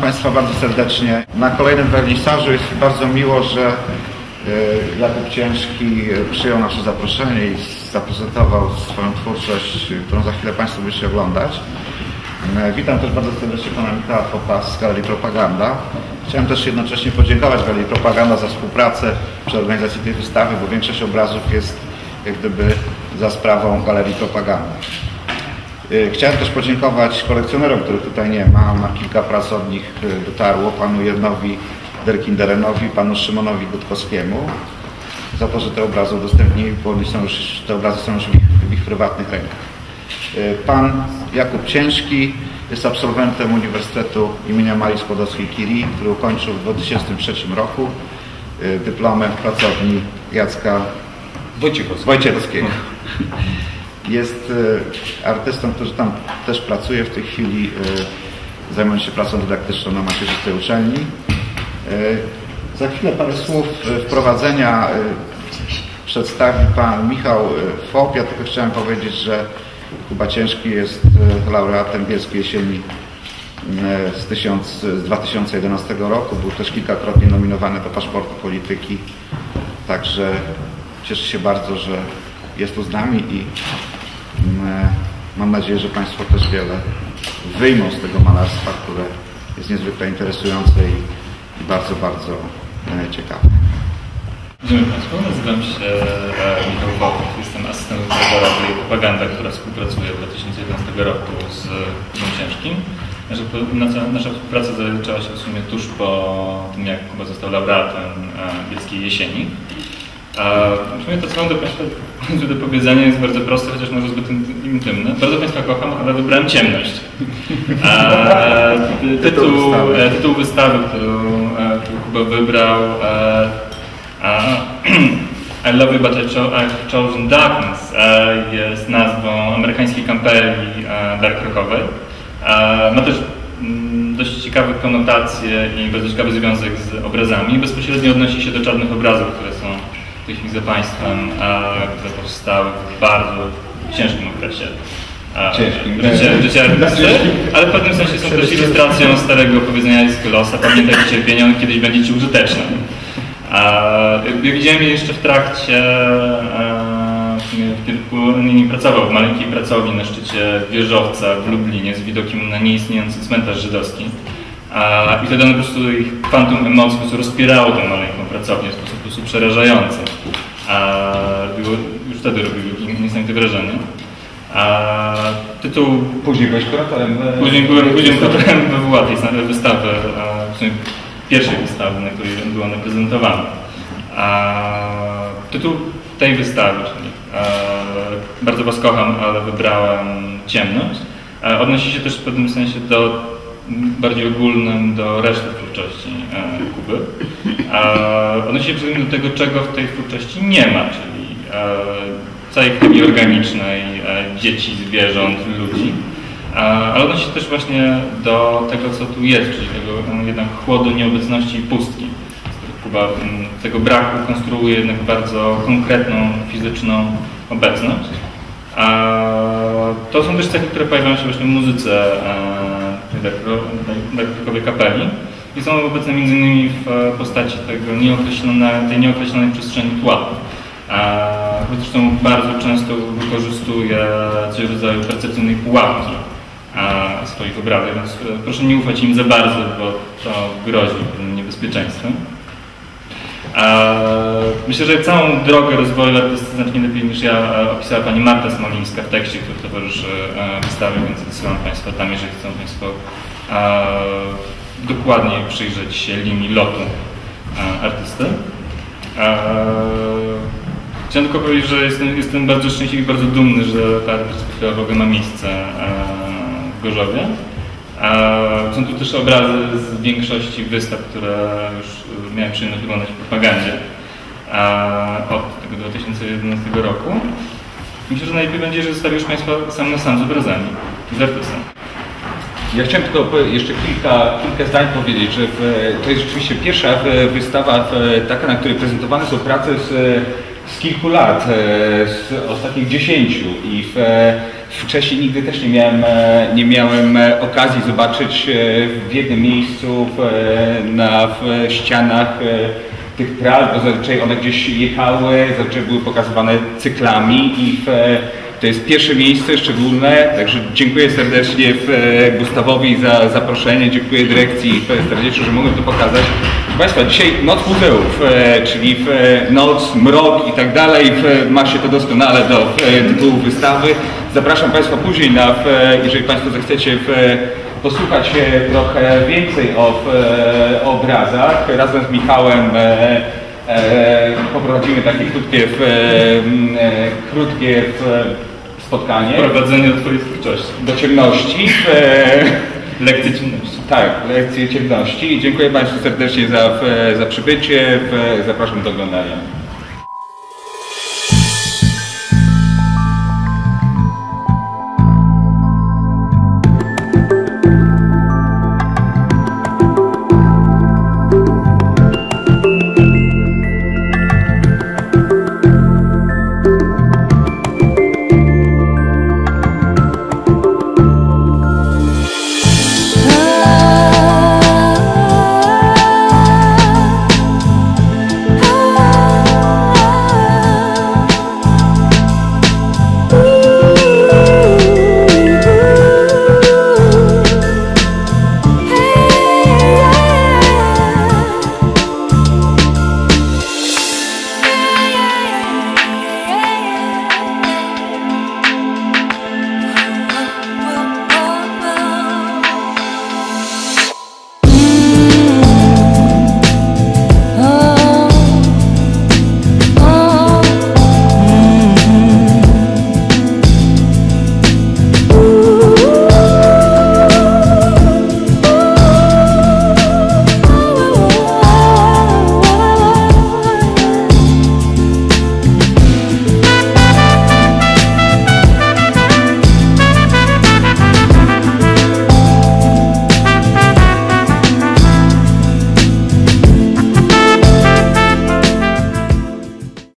Państwa bardzo serdecznie. Na kolejnym wernisażu jest mi bardzo miło, że Jakub Ciężki przyjął nasze zaproszenie i zaprezentował swoją twórczość, którą za chwilę Państwo będziecie oglądać. Witam też bardzo serdecznie pana Michała Fopa z Galerii Propaganda. Chciałem też jednocześnie podziękować Galerii Propaganda za współpracę przy organizacji tej wystawy, bo większość obrazów jest jak gdyby za sprawą Galerii Propaganda. Chciałem też podziękować kolekcjonerom, których tutaj nie ma. Na kilka prac od nich dotarło, panu Jernowi Derkinderenowi, panu Szymonowi Gutkowskiemu, za to, że te obrazy udostępnili, bo te obrazy są już w ich prywatnych rękach. Pan Jakub Ciężki jest absolwentem Uniwersytetu imienia Marii Skłodowskiej-Curie, który ukończył w 2003 roku dyplomem w pracowni Jacka Wojciechowskiego. Jest artystą, który tam też pracuje w tej chwili, zajmując się pracą dydaktyczną na macierzystej uczelni. Za chwilę parę słów wprowadzenia przedstawi pan Michał Fop. Ja tylko chciałem powiedzieć, że Kuba Ciężki jest laureatem Bielskiej Jesieni z 2011 roku. Był też kilkakrotnie nominowany do Paszportu Polityki. Także cieszę się bardzo, że jest tu z nami i mam nadzieję, że Państwo też wiele wyjmą z tego malarstwa, które jest niezwykle interesujące i bardzo, bardzo ciekawe. Dzień dobry Państwu, nazywam się Michał Fop, jestem asystentem dyrektora Galerii Propaganda, która współpracuje od 2011 roku z Kubą Ciężkim. Nasza współpraca zaczęła się w sumie tuż po tym, jak Kuba został laureatem Bielskiej Jesieni. W sumie to, co mam do Państwa do powiedzenia, jest bardzo proste, chociaż może zbyt intymne. Bardzo Państwa kocham, ale wybrałem ciemność. Tytuł wystawy, którą Kuba wybrał, I Love You But I've Chosen Darkness, jest nazwą amerykańskiej kampanii dark rockowej. Ma też dość ciekawe konotacje i bardzo ciekawy związek z obrazami. Bezpośrednio odnosi się do czarnych obrazów, które są w tej chwili za Państwem, które powstały w bardzo ciężkim okresie życia artysty, ale w pewnym sensie są też ilustracją starego powiedzenia Aeschylosa: pamiętaj cierpienia, on kiedyś będzie Ci użyteczny. Widziałem je jeszcze w trakcie, kiedy pracował w maleńkiej pracowni na szczycie wieżowca w Lublinie z widokiem na nieistniejący cmentarz żydowski. I wtedy one po prostu ich kwantum emocji po prostu rozpierało tę maleńką pracownię w sposób po prostu przerażający. Już wtedy robił niesamowite wrażenie. Tytuł... Później byłeś kuratorem? Później byłem kuratorem WWA tej wystawy, w sumie pierwszej wystawy, na której była ona prezentowana. Tytuł tej wystawy, czyli bardzo Was kocham, ale wybrałem ciemność, odnosi się też w pewnym sensie bardziej ogólnym do reszty twórczości Kuby. Odnosi się przede wszystkim do tego, czego w tej twórczości nie ma, czyli całej chemii organicznej, dzieci, zwierząt, ludzi. Ale odnosi się też właśnie do tego, co tu jest, czyli tego jednak chłodu, nieobecności i pustki. Kuba tego braku konstruuje jednak bardzo konkretną, fizyczną obecność. To są też cechy, które pojawiają się właśnie w muzyce tej kapeli i są obecne m.in. w postaci tej nieokreślonej przestrzeni tła. Zresztą bardzo często wykorzystuje coś w rodzaju percepcyjnej pułapki swoich obrazów, więc proszę nie ufać im za bardzo, bo to grozi niebezpieczeństwem. Myślę, że całą drogę rozwoju artysty znacznie lepiej niż ja opisała pani Marta Smolińska w tekście, który towarzyszy wystawie, więc odsyłam Państwa tam, jeżeli chcą Państwo dokładniej przyjrzeć się linii lotu artysty. Chciałem tylko powiedzieć, że jestem bardzo szczęśliwy i bardzo dumny, że ta artystka w ogóle ma miejsce w Gorzowie. Są tu też obrazy z większości wystaw, które już miałem przyjemność oglądać w propagandzie od tego 2011 roku. Myślę, że najlepiej będzie, że zostawisz Państwa sam na sam z obrazami, z artystą. Ja chciałem tylko jeszcze kilka zdań powiedzieć, że to jest rzeczywiście pierwsza wystawa taka, na której prezentowane są prace z kilku lat, z ostatnich 10 i wcześniej nigdy też nie miałem okazji zobaczyć w jednym miejscu w ścianach tych pral, bo zazwyczaj one gdzieś jechały, zazwyczaj były pokazywane cyklami i to jest pierwsze miejsce szczególne, także dziękuję serdecznie Gustawowi za zaproszenie, dziękuję dyrekcji Stardzieczu, że mogłem to pokazać. Proszę Państwa, dzisiaj Noc Muzeów, czyli noc, mrok i tak dalej, ma się to doskonale do tytułu wystawy. Zapraszam Państwa później, jeżeli Państwo zechcecie posłuchać trochę więcej o obrazach. Razem z Michałem poprowadzimy takie krótkie spotkanie. Prowadzenie do Twojej twórczości. Do ciemności. Lekcje ciemności. Tak, lekcje ciemności. Dziękuję Państwu serdecznie za przybycie. Zapraszam do oglądania.